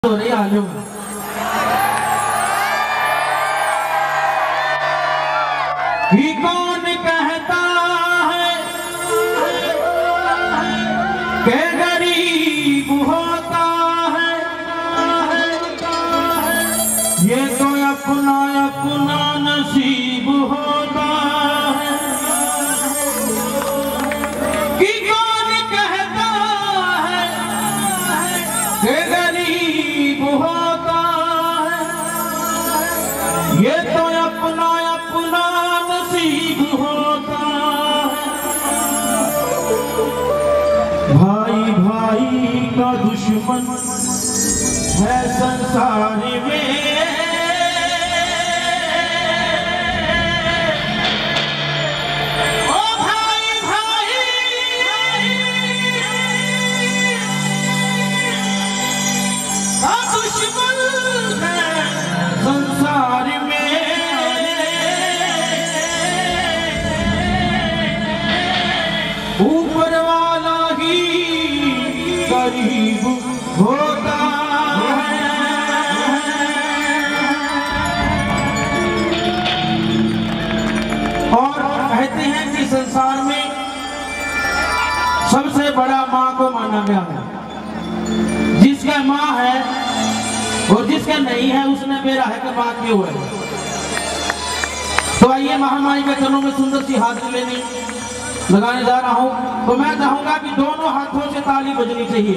तो नहीं आलू ही कौन कहता है कि गरीब होता है, ये तो अपना अपना नसीब होता है। कि कौन कहता है कि गरीब होता है, ये तो अपना अपना नसीब होता है। भाई भाई का दुश्मन है संसार में, ओ भाई भाई का दुश्मन है संसार में। ऊपर वाला ही करीब होता है। और कहते हैं कि संसार में सबसे बड़ा माँ को माना गया है। जिसका माँ है और जिसका नहीं है उसने मेरा है कि माँ क्यों है। तो आइए महामाई के चरणों में सुंदर सी हाजिरी लेने लगाने जा रहा हूं। तो मैं चाहूंगा कि दोनों हाथों से ताली बजनी चाहिए,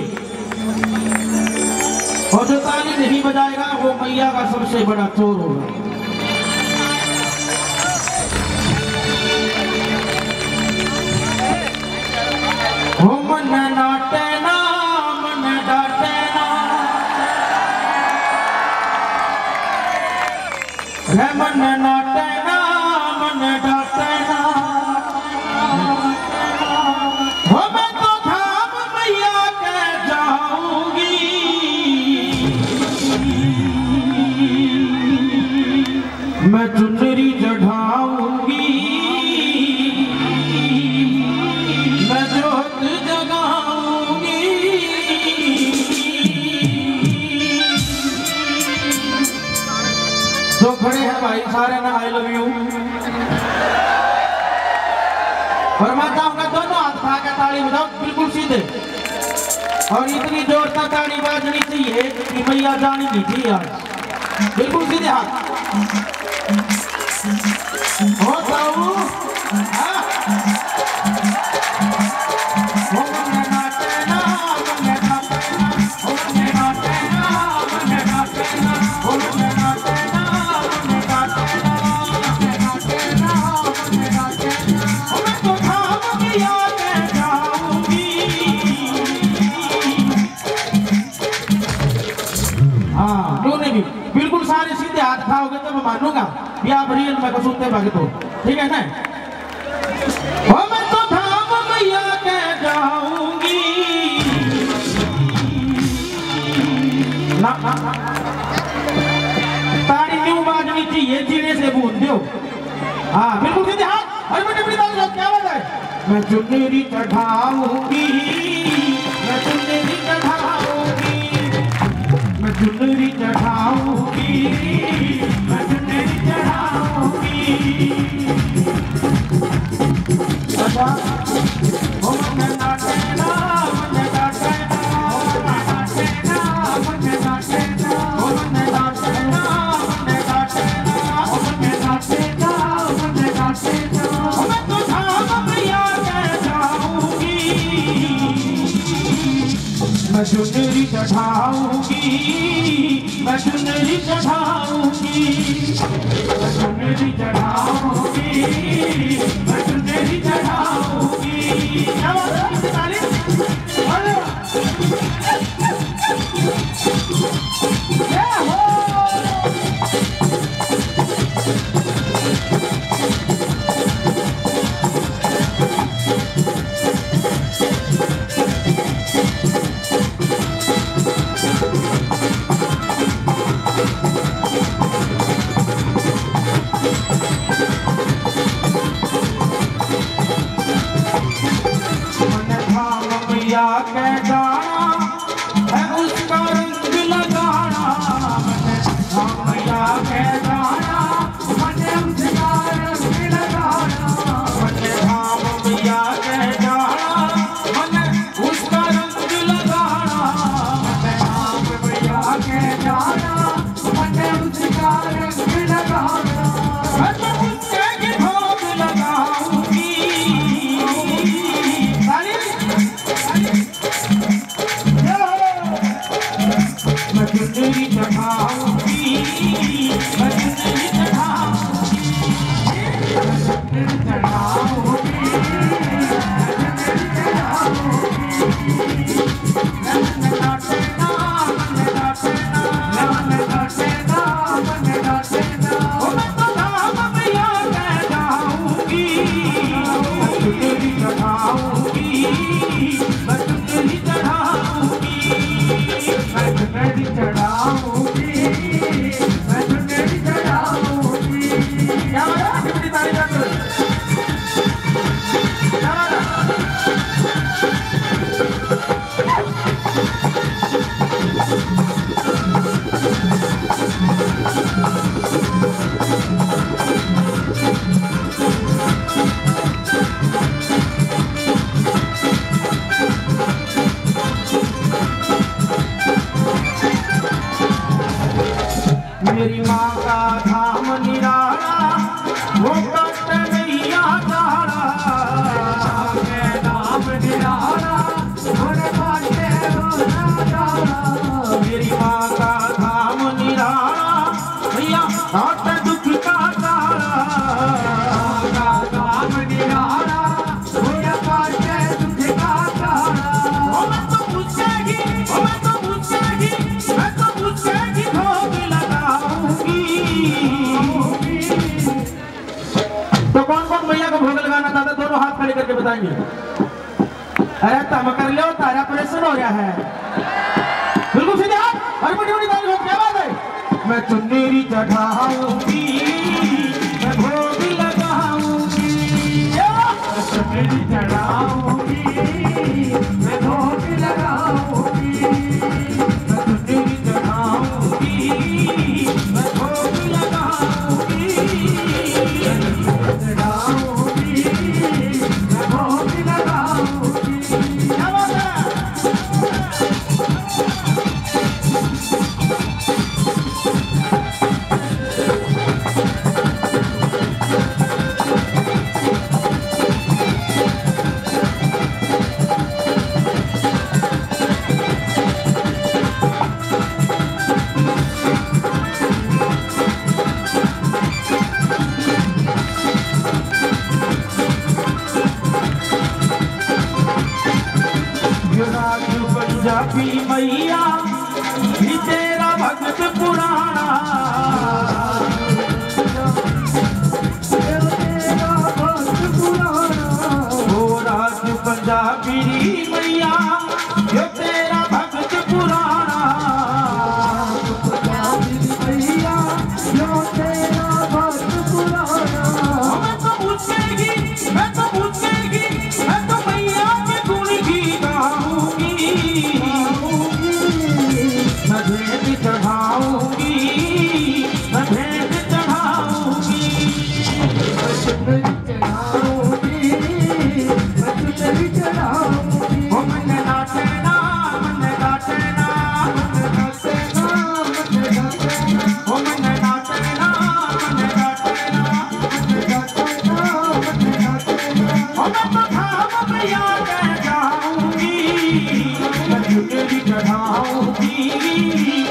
और जो ताली नहीं बजाएगा वो मैया का सबसे बड़ा चोर होगा। हो मन नाटे ना मन डाटे ना, रे मन नाटे ना मन डाटे ना, हो मैं तो धाम मैया के जाऊंगी। मैं चुनरी चढ़ाऊंगी, मैं जोत जगाऊंगी। तो खड़े हैं भाई सारे ना आई लव यू, और मैं चाहूंगा दोनों हाथ उठा के ताली बजाओ बिल्कुल सीधे, और इतनी जोर तक ताली बजनी चाहिए कि मैया जानी नहीं थी आज। बिल्कुल सीधे हाथ हो जाऊ। हाँ दोनों भी बिल्कुल सारे सीधे हाथ खाओगे तो मैं मानूंगा कि आप रियल में सुनते भगत हो, ठीक है ना। ओ मैं तो धाम मैया के जाऊंगी ना, ताड़ी न्यू बाजनी चाहिए जीने से बूंद दो। हाँ बिल्कुल सीधे हाथ, अरे बड़ी बड़ी ताली क्या बात है। मैं चुनरी चढ़ाऊंगी, मैं चुनरी चढ़ाऊंगी, मैं चुनरी चढ़ाऊंगी, मैं चुनरी चढ़ाऊंगी। अच्छा हो मन नाटे ना मन नाटे ना, हो मन नाटे ना मन नाटे ना, हो मन नाटे ना मन नाटे ना, हो मन नाटे ना मन नाटे ना। मैं तो धाम मैया के जाऊंगी, मैं चुनरी चढ़ाऊंगी, मैं चुनरी चढ़ाऊंगी, मैं चुनरी चढ़ाऊंगी, मैं चुनरी चढ़ाऊंगी। क्या बात है ताली? अरे क्या हो के जाना है उसका रंग लगा मैं चुनरी चढ़ाऊंगी, मैं चुनरी चढ़ाऊंगी, चुनरी चढ़ाऊंगी, मेरी माँ का धाम निराला, वो कष्ट मैया तारा, मैं धाम निराला, थोड़े बाटे रोना तारा। मेरी माँ का धाम निराला, मैया काट दुख का तारा, धाम निराला, थोड़े बाटे दुख का तारा। ओ मैं तो पूछेगी, ओ मैं तो पूछेगी, मैं तो पूछेगी भोग लगाऊंगी। तो कौन कौन मैया को भोग लगाना चाहता है, दोनों हाथ खड़े करके बताएंगे। अरे तम कर लो, तारा ऑपरेशन हो गया है। बिल्कुल सीधे हाथ और बड़ी बड़ी ताली हो, क्या बात है। मैं चुनरी चढ़ाऊंगी, मैं भोग लगाऊंगी, मैं चुनरी चढ़ाऊंगी, मैं भोग लगाऊंगी, मैं चुनरी चढ़ाऊंगी, मैं भोग लगाऊंगी, चढ़ाऊंगी, मैं भोग लगाऊंगी। क्या बात है। पंजाबी मैया भी तेरा भक्त पुराना, ओ राज पंजाबी मैया जो तेरा भक्त पुराना, पंजाबी मैया जो तेरा भक्त पुराना। मैं तो पूछेगी, मैं तो पूछेगी, मैं तो मैया के गुण की गाऊंगी, मैं भेंट चढ़ाऊंगी, मैं भेंट चढ़ाऊंगी, मैं चुनरी चढ़ाऊंगी, मैं चुनरी चढ़ाऊंगी। ओ मन नाचे ना, मन नाचे ना, मन नाचे ना, मन नाचे ना, ओ मन नाचे ना, मन नाचे ना, मन नाचे ना, मन नाचे ना। ओ मैं तो धाम मैया के जाऊंगी, मैं चुनरी चढ़ाऊंगी।